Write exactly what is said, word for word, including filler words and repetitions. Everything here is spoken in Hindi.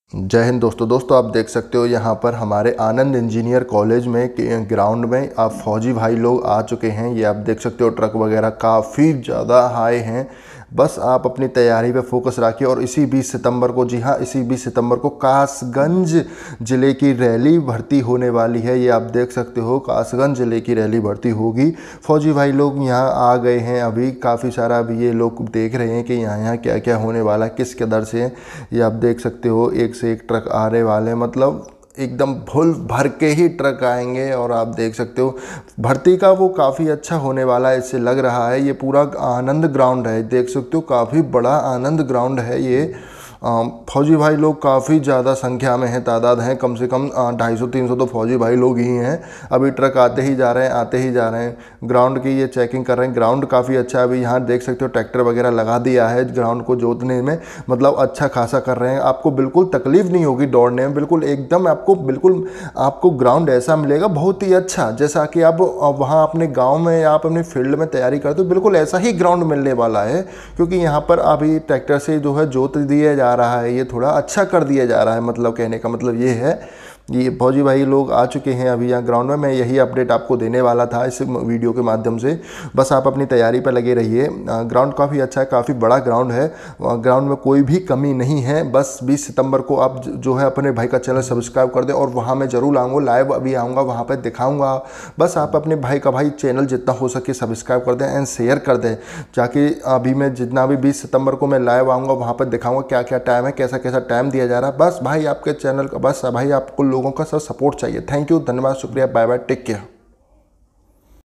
जय हिंद दोस्तों दोस्तों आप देख सकते हो यहाँ पर हमारे आनंद इंजीनियर कॉलेज में ग्राउंड में आप फौजी भाई लोग आ चुके हैं। ये आप देख सकते हो ट्रक वगैरह काफ़ी ज़्यादा हाई हैं। बस आप अपनी तैयारी पे फोकस रखिए और इसी बीस सितंबर को, जी हाँ इसी बीस सितंबर को कासगंज ज़िले की रैली भर्ती होने वाली है। ये आप देख सकते हो कासगंज ज़िले की रैली भर्ती होगी। फौजी भाई लोग यहाँ आ गए हैं अभी, काफ़ी सारा अभी ये लोग देख रहे हैं कि यहाँ यहाँ क्या क्या होने वाला है, किस कदर से। ये आप देख सकते हो एक से एक ट्रक आने वाले, मतलब एकदम फुल भर के ही ट्रक आएंगे। और आप देख सकते हो भर्ती का वो काफ़ी अच्छा होने वाला है, इससे लग रहा है। ये पूरा आनंद ग्राउंड है, देख सकते हो काफ़ी बड़ा आनंद ग्राउंड है ये। फौजी भाई लोग काफ़ी ज़्यादा संख्या में हैं, तादाद हैं कम से कम ढाई सौ तीन सौ तो फौजी भाई लोग ही हैं। अभी ट्रक आते ही जा रहे हैं आते ही जा रहे हैं। ग्राउंड की ये चेकिंग कर रहे हैं। ग्राउंड काफ़ी अच्छा है। अभी यहाँ देख सकते हो ट्रैक्टर वगैरह लगा दिया है ग्राउंड को जोतने में, मतलब अच्छा खासा कर रहे हैं। आपको बिल्कुल तकलीफ नहीं होगी दौड़ने में, बिल्कुल एकदम आपको बिल्कुल आपको ग्राउंड ऐसा मिलेगा बहुत ही अच्छा, जैसा कि आप वहाँ अपने गाँव में या आप अपने फील्ड में तैयारी करते हो बिल्कुल ऐसा ही ग्राउंड मिलने वाला है। क्योंकि यहाँ पर अभी ट्रैक्टर से जो है जोत दिया जा रहा है, ये थोड़ा अच्छा कर दिया जा रहा है। मतलब कहने का मतलब ये है, ये फौजी भाई लोग आ चुके हैं अभी यहाँ ग्राउंड में। मैं यही अपडेट आपको देने वाला था इस वीडियो के माध्यम से। बस आप अपनी तैयारी पर लगे रहिए। ग्राउंड काफ़ी अच्छा है, काफ़ी बड़ा ग्राउंड है। ग्राउंड में कोई भी कमी नहीं है। बस बीस सितंबर को आप जो है अपने भाई का चैनल सब्सक्राइब कर दें और वहाँ मैं ज़रूर आऊँगा, लाइव अभी आऊँगा, वहाँ पर दिखाऊँगा। बस आप अपने भाई का भाई चैनल जितना हो सके सब्सक्राइब कर दें एंड शेयर कर दें, जाके अभी मैं जितना भी बीस सितंबर को मैं लाइव आऊँगा वहाँ पर दिखाऊँगा क्या क्या टाइम है, कैसा कैसा टाइम दिया जा रहा है। बस भाई आपके चैनल का, बस भाई आपको लोगों का सब सपोर्ट चाहिए। थैंक यू, धन्यवाद, शुक्रिया, बाय बाय, टेक केयर।